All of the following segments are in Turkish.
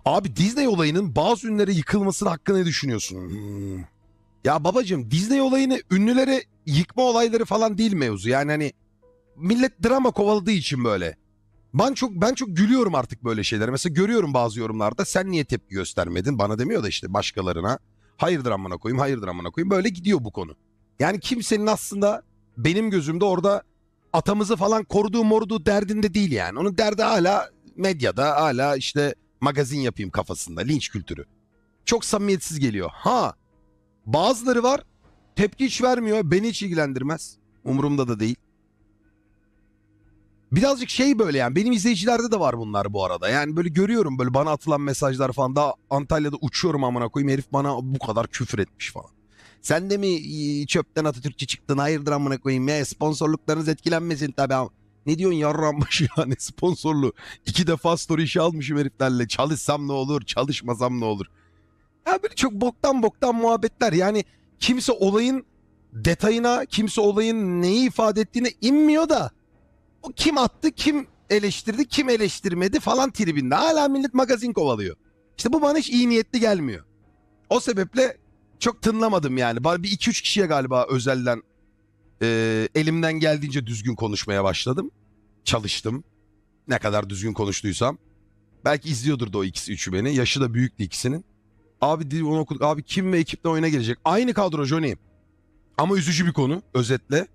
Abi Disney olayının bazı ünlülere yıkılmasının hakkında ne düşünüyorsun? Ya babacığım, Disney olayını ünlülere yıkma olayları falan değil mevzu. Yani hani millet drama kovaladığı için böyle. Ben çok gülüyorum artık böyle şeylere. Mesela görüyorum bazı yorumlarda, sen niye tepki göstermedin? Bana demiyor da işte başkalarına. Hayırdır amına koyayım, hayırdır amına koyayım. Böyle gidiyor bu konu. Yani kimsenin aslında benim gözümde orada atamızı falan koruduğu derdinde değil yani. Onun derdi hala medyada, hala işte magazin yapayım kafasında, linç kültürü. Çok samimiyetsiz geliyor. Ha, bazıları var, tepki hiç vermiyor, beni hiç ilgilendirmez. Umurumda da değil. Birazcık şey böyle yani, benim izleyicilerde de var bunlar bu arada. Yani böyle görüyorum, böyle bana atılan mesajlar falan. Daha Antalya'da uçuyorum amına koyayım, herif bana bu kadar küfür etmiş falan. Sen de mi çöpten Atatürkçü çıktın, hayırdır amına koyayım ya, sponsorluklarınız etkilenmesin tabii ama. Ne diyorsun yarram başı ya, ne sponsorlu. 2 defa story işi almışım heriflerle, çalışsam ne olur çalışmasam ne olur. Ya böyle çok boktan muhabbetler yani. Kimse olayın detayına, kimse olayın neyi ifade ettiğine inmiyor da o kim attı, kim eleştirdi, kim eleştirmedi falan tribinde. Hala millet magazin kovalıyor. İşte bu bana hiç iyi niyetli gelmiyor. O sebeple çok tınlamadım yani. Bir iki üç kişiye galiba özelden elimden geldiğince düzgün konuşmaya başladım. Çalıştım. Ne kadar düzgün konuştuysam. Belki izliyordur da o ikisi üçü beni. Yaşı da büyüktü ikisinin. Abi onu okuduk. Abi kim ve ekiple oyuna gelecek? Aynı kadro Johnny. Ama üzücü bir konu özetle.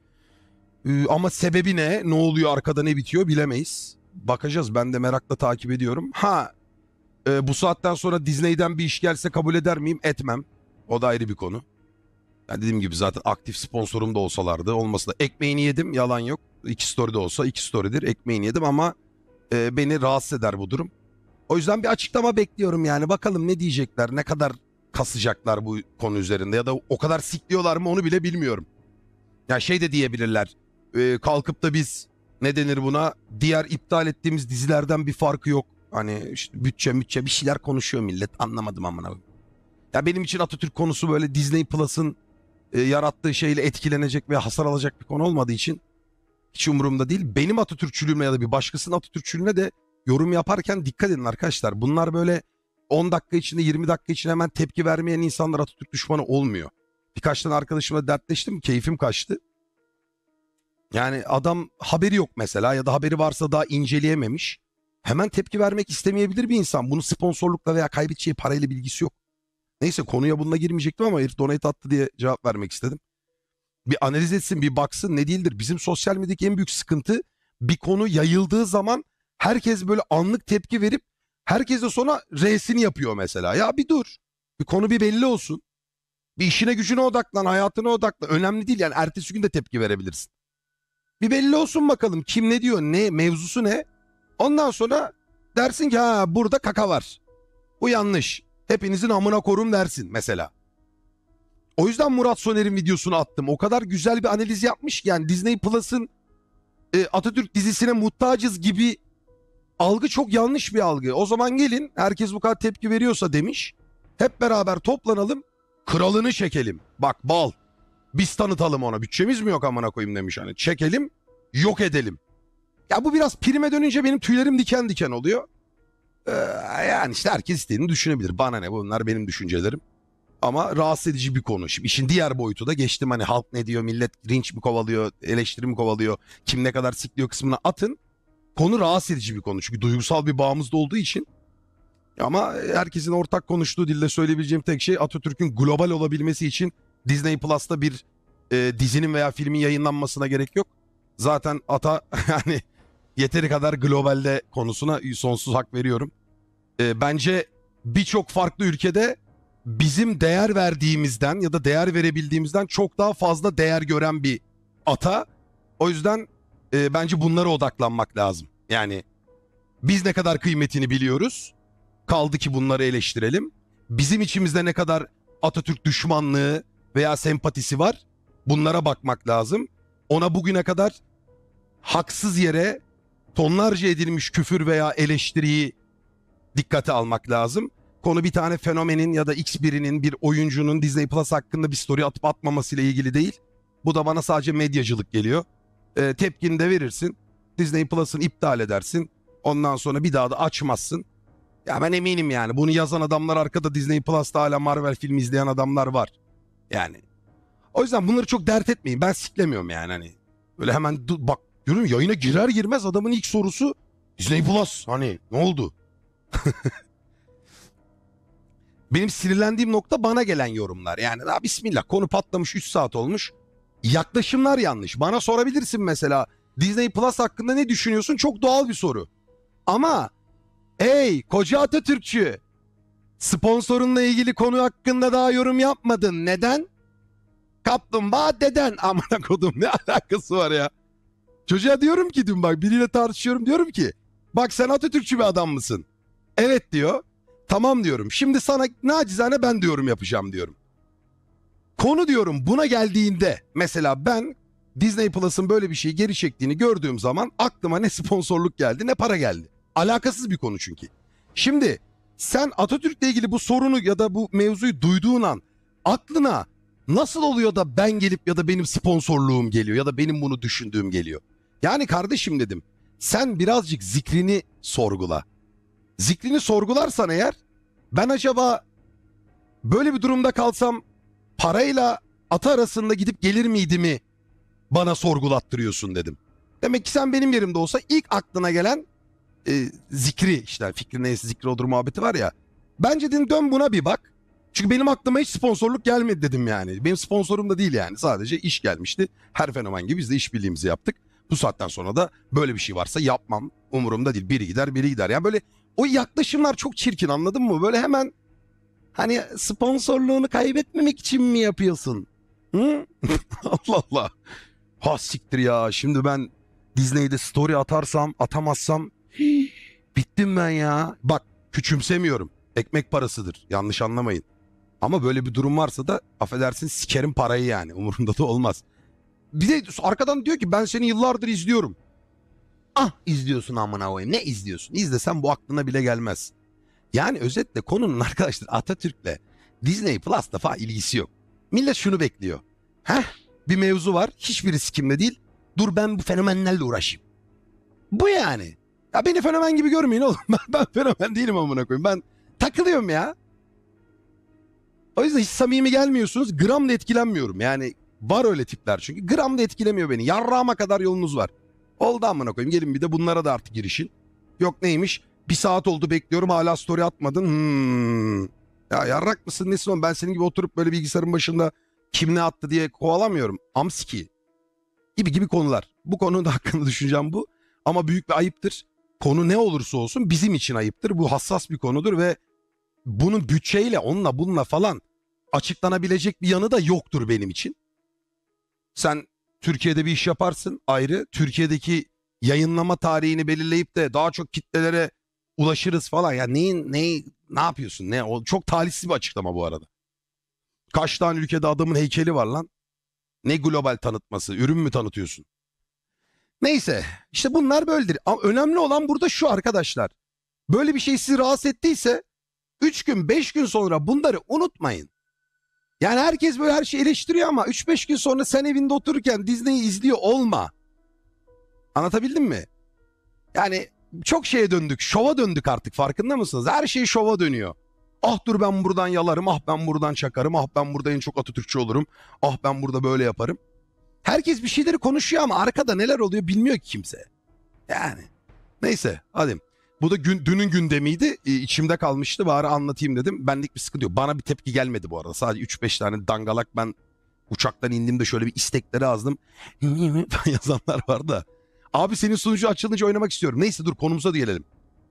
Ama sebebi ne? Ne oluyor arkada, ne bitiyor bilemeyiz. Bakacağız, ben de merakla takip ediyorum. Bu saatten sonra Disney'den bir iş gelse kabul eder miyim? Etmem. O da ayrı bir konu. Yani dediğim gibi zaten aktif sponsorum da olsalardı, olmasa da ekmeğini yedim, yalan yok. 2 story'de olsa 2 story'dir, ekmeğini yedim ama beni rahatsız eder bu durum. O yüzden bir açıklama bekliyorum yani, bakalım ne diyecekler, ne kadar kasacaklar bu konu üzerinde ya da o kadar sikliyorlar mı onu bile bilmiyorum. Ya şey de diyebilirler, kalkıp da biz ne denir buna, diğer iptal ettiğimiz dizilerden bir farkı yok. Hani işte bütçe bir şeyler konuşuyor millet, anlamadım amına. Ya benim için Atatürk konusu böyle Disney Plus'ın yarattığı şeyle etkilenecek ve hasar alacak bir konu olmadığı için hiç umurumda değil. Benim Atatürkçülüğüme ya da bir başkasının Atatürkçülüğüne de yorum yaparken dikkat edin arkadaşlar. Bunlar böyle 10 dakika içinde, 20 dakika içinde hemen tepki vermeyen insanlar Atatürk düşmanı olmuyor. Birkaç tane arkadaşımla dertleştim, keyfim kaçtı. Yani adam haberi yok mesela, ya da haberi varsa daha inceleyememiş. Hemen tepki vermek istemeyebilir bir insan. Bunun sponsorlukla veya kaybedeceği parayla bilgisi yok. Neyse, konuya bununla girmeyecektim ama herif donate attı diye cevap vermek istedim. Bir analiz etsin, bir baksın ne değildir. Bizim sosyal medyadaki en büyük sıkıntı, bir konu yayıldığı zaman herkes böyle anlık tepki verip herkes de sonra R'sini yapıyor mesela. Ya bir dur. Bir konu bir belli olsun. Bir işine gücüne odaklan, hayatına odaklan. Önemli değil yani, ertesi gün de tepki verebilirsin. Bir belli olsun bakalım kim ne diyor, ne mevzusu ne. Ondan sonra dersin ki ha, burada kaka var. Bu yanlış. Hepinizin amına korum dersin mesela. O yüzden Murat Soner'in videosunu attım. O kadar güzel bir analiz yapmış ki yani, Disney Plus'ın Atatürk dizisine muhtacız gibi algı çok yanlış bir algı. O zaman gelin, herkes bu kadar tepki veriyorsa demiş, hep beraber toplanalım, kralını çekelim. Bak bal, biz tanıtalım ona, bütçemiz mi yok amına koyayım demiş, hani çekelim, yok edelim. Ya bu biraz prime dönünce benim tüylerim diken diken oluyor. Ee, Yani işte herkes istediğini düşünebilir. Bana ne, bunlar benim düşüncelerim. Ama rahatsız edici bir konu. Şimdi işin diğer boyutu da geçtim, hani halk ne diyor, millet linç mi kovalıyor, eleştiri mi kovalıyor, kim ne kadar sikliyor kısmına atın. Konu rahatsız edici bir konu çünkü duygusal bir bağımız da olduğu için. Ama herkesin ortak konuştuğu dilde söyleyebileceğim tek şey, Atatürk'ün global olabilmesi için Disney Plus'ta bir dizinin veya filmin yayınlanmasına gerek yok. Zaten ata yani yeteri kadar globalde konusuna sonsuz hak veriyorum. Bence birçok farklı ülkede bizim değer verdiğimizden ya da değer verebildiğimizden çok daha fazla değer gören bir ata. O yüzden bence bunlara odaklanmak lazım. Yani biz ne kadar kıymetini biliyoruz. Kaldı ki bunları eleştirelim. Bizim içimizde ne kadar Atatürk düşmanlığı veya sempatisi var. Bunlara bakmak lazım. Ona bugüne kadar haksız yere tonlarca edilmiş küfür veya eleştiriyi dikkate almak lazım. Konu bir tane fenomenin ya da X birinin, bir oyuncunun Disney Plus hakkında bir story atıp atmamasıyla ilgili değil. Bu da bana sadece medyacılık geliyor. Tepkini de verirsin. Disney Plus'ın iptal edersin. Ondan sonra bir daha da açmazsın. Ya ben eminim yani. Bunu yazan adamlar arkada Disney Plus'ta hala Marvel filmi izleyen adamlar var. Yani. O yüzden bunları çok dert etmeyin. Ben siklemiyorum yani hani. Böyle hemen bak görüyor musun? Yayına girer girmez adamın ilk sorusu Disney Plus. Hani ne oldu? Benim sinirlendiğim nokta bana gelen yorumlar. Yani daha bismillah konu patlamış 3 saat olmuş. Yaklaşımlar yanlış. Bana sorabilirsin mesela Disney Plus hakkında ne düşünüyorsun? Çok doğal bir soru. Ama hey koca Atatürkçü, sponsorunla ilgili konu hakkında daha yorum yapmadın. Neden? Kaplumbağa deden. Amına kodum ne alakası var ya? Çocuğa diyorum ki dün bak biriyle tartışıyorum diyorum ki bak sen Atatürkçü bir adam mısın? Evet diyor. Tamam diyorum. Şimdi sana nacizane ben diyorum yapacağım diyorum. Konu diyorum buna geldiğinde mesela ben Disney Plus'ın böyle bir şeyi geri çektiğini gördüğüm zaman aklıma ne sponsorluk geldi ne para geldi. Alakasız bir konu çünkü. Şimdi sen Atatürk'le ilgili bu sorunu ya da bu mevzuyu duyduğun an aklına nasıl oluyor da ben gelip ya da benim sponsorluğum geliyor ya da benim bunu düşündüğüm geliyor. Yani kardeşim dedim sen birazcık zikrini sorgula. Zikrini sorgularsan eğer ben acaba böyle bir durumda kalsam parayla ata arasında gidip gelir miydi mi bana sorgulattırıyorsun dedim. Demek ki sen benim yerimde olsa ilk aklına gelen zikri işte fikri neyse zikri odur muhabbeti var ya. Bence dedim dön buna bir bak. Çünkü benim aklıma hiç sponsorluk gelmedi dedim yani. Benim sponsorum da değil yani sadece iş gelmişti. Her fenomen gibi biz de işbirliğimizi yaptık. Bu saatten sonra da böyle bir şey varsa yapmam umurumda değil. Biri gider biri gider. Yani böyle o yaklaşımlar çok çirkin anladın mı? Böyle hemen hani sponsorluğunu kaybetmemek için mi yapıyorsun? Hı? Allah Allah. Ha siktir ya. Şimdi ben Disney'de story atarsam atamazsam bittim ben ya. Bak küçümsemiyorum. Ekmek parasıdır. Yanlış anlamayın. Ama böyle bir durum varsa da affedersin sikerim parayı yani. Umurumda da olmaz. Bir de arkadan diyor ki ben seni yıllardır izliyorum. Ah izliyorsun amına koyayım. Ne izliyorsun? İzlesen bu aklına bile gelmez. Yani özetle konunun arkadaşlar Atatürk'le Disney Plus'ta falan ilgisi yok. Millet şunu bekliyor. Heh bir mevzu var hiçbiri sikimde değil. Dur ben bu fenomenlerle uğraşayım. Bu yani. Ya beni fenomen gibi görmeyin oğlum. Ben fenomen değilim amına koyayım. Ben takılıyorum ya. O yüzden hiç samimi gelmiyorsunuz. Gram da etkilenmiyorum. Yani var öyle tipler çünkü. Gram da etkilemiyor beni. Yarrağıma kadar yolunuz var. Oldu amına koyayım. Gelin bir de bunlara da artık girişin. Yok neymiş? Bir saat oldu bekliyorum hala story atmadın. Ya yarrak mısın nesin oğlum? Ben senin gibi oturup böyle bilgisayarın başında kim ne attı diye kovalamıyorum. Amski. Gibi konular. Bu konuda hakkında düşüneceğim bu. Ama büyük bir ayıptır. Konu ne olursa olsun bizim için ayıptır. Bu hassas bir konudur ve bunun bütçeyle onunla bununla falan açıklanabilecek bir yanı da yoktur benim için. Sen Türkiye'de bir iş yaparsın ayrı. Türkiye'deki yayınlama tarihini belirleyip de daha çok kitlelere ulaşırız falan. Ya ne yapıyorsun? Ne o çok talihsiz bir açıklama bu arada. Kaç tane ülkede adamın heykeli var lan? Ne global tanıtması? Ürün mü tanıtıyorsun? Neyse işte bunlar böyledir. Ama önemli olan burada şu arkadaşlar. Böyle bir şey sizi rahatsız ettiyse 3 gün 5 gün sonra bunları unutmayın. Yani herkes böyle her şeyi eleştiriyor ama 3-5 gün sonra sen evinde otururken Disney'i izliyor olma. Anlatabildim mi? Yani çok şeye döndük. Şova döndük artık farkında mısınız? Her şey şova dönüyor. Ah dur ben buradan yalarım. Ah ben buradan çakarım. Ah ben burada en çok Atatürkçü olurum. Ah ben burada böyle yaparım. Herkes bir şeyleri konuşuyor ama arkada neler oluyor bilmiyor ki kimse. Yani. Neyse hadi. Bu da dünün gündemiydi. İçimde kalmıştı. Bari anlatayım dedim. Benlik bir sıkıntı yok. Bana bir tepki gelmedi bu arada. Sadece 3-5 tane dangalak ben uçaktan indiğimde şöyle bir istekleri yazdım. Yazanlar var da. Abi senin sunucu açılınca oynamak istiyorum. Neyse dur konumuza da gelelim.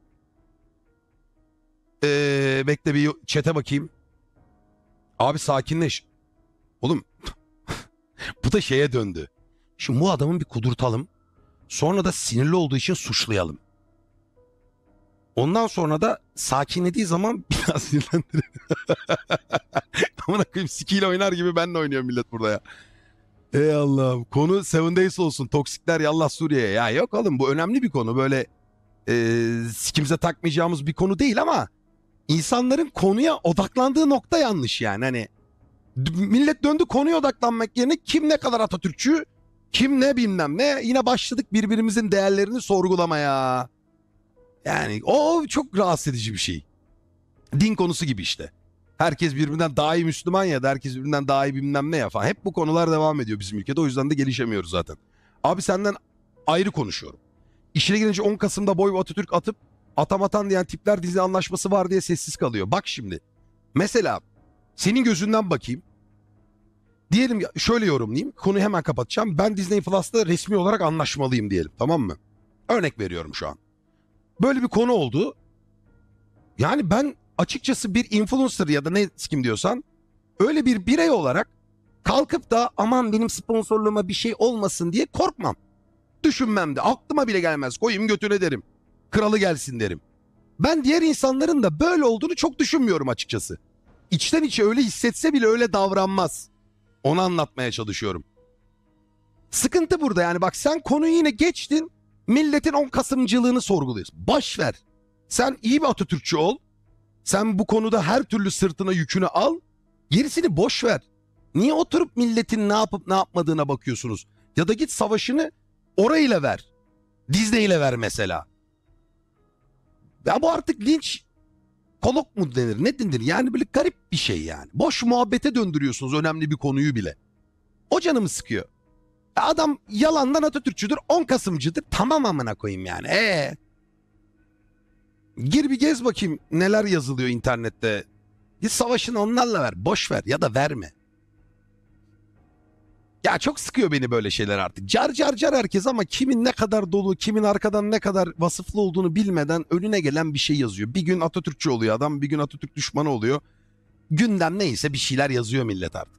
Bekle bir chat'e bakayım. Abi sakinleş. Oğlum bu da şeye döndü. Şimdi bu adamın bir kudurtalım. Sonra da sinirli olduğu için suçlayalım. Ondan sonra da sakinlediği zaman biraz sinirlendirelim. Aman akıyım sikiyle oynar gibi benle oynuyor millet burada ya. Ey Allah'ım. Konu Seven Days olsun. Toksikler yallah Suriye'ye. Ya yok oğlum bu önemli bir konu. Böyle sikimize takmayacağımız bir konu değil ama insanların konuya odaklandığı nokta yanlış yani. Hani millet döndü konuya odaklanmak yerine kim ne kadar Atatürkçü, kim ne bilmem ne. Yine başladık birbirimizin değerlerini sorgulamaya. Yani o çok rahatsız edici bir şey. Din konusu gibi işte. Herkes birbirinden daha iyi Müslüman ya da herkes birbirinden daha iyi bilmem ne ya falan. Hep bu konular devam ediyor bizim ülkede. O yüzden de gelişemiyoruz zaten. Abi senden ayrı konuşuyorum. İşine gelince 10 Kasım'da boy ve Atatürk atıp atam diyen tipler Disney anlaşması var diye sessiz kalıyor. Bak şimdi. Mesela senin gözünden bakayım. Diyelim şöyle yorumlayayım. Konuyu hemen kapatacağım. Ben Disney Plus'ta resmi olarak anlaşmalıyım diyelim. Tamam mı? Örnek veriyorum şu an. Böyle bir konu oldu. Yani ben açıkçası bir influencer ya da ne kim diyorsan öyle bir birey olarak kalkıp da aman benim sponsorluğuma bir şey olmasın diye korkmam. Düşünmem de aklıma bile gelmez. Koyayım götüne derim. Kralı gelsin derim. Ben diğer insanların da böyle olduğunu çok düşünmüyorum açıkçası. İçten içe öyle hissetse bile öyle davranmaz. Onu anlatmaya çalışıyorum. Sıkıntı burada yani bak sen konuyu yine geçtin. Milletin 10 Kasımcılığını sorguluyorsun. Boş ver. Sen iyi bir Atatürkçü ol. Sen bu konuda her türlü sırtına yükünü al. Gerisini boş ver. Niye oturup milletin ne yapıp ne yapmadığına bakıyorsunuz? Ya da git savaşını orayla ver. Disney ile ver mesela. Ya bu artık linç kolok mu denir ne denir? Yani böyle garip bir şey yani. Boş muhabbete döndürüyorsunuz önemli bir konuyu bile. O canımı sıkıyor. Ya adam yalandan Atatürkçüdür 10 Kasımcıdır. Tamam amına koyayım yani. Gir bir gez bakayım neler yazılıyor internette. Git savaşını onlarla ver. Boş ver ya da verme. Ya çok sıkıyor beni böyle şeyler artık. Car car car herkes ama kimin ne kadar dolu, kimin arkadan ne kadar vasıflı olduğunu bilmeden önüne gelen bir şey yazıyor. Bir gün Atatürkçü oluyor adam, bir gün Atatürk düşmanı oluyor. Gündem neyse bir şeyler yazıyor millet artık.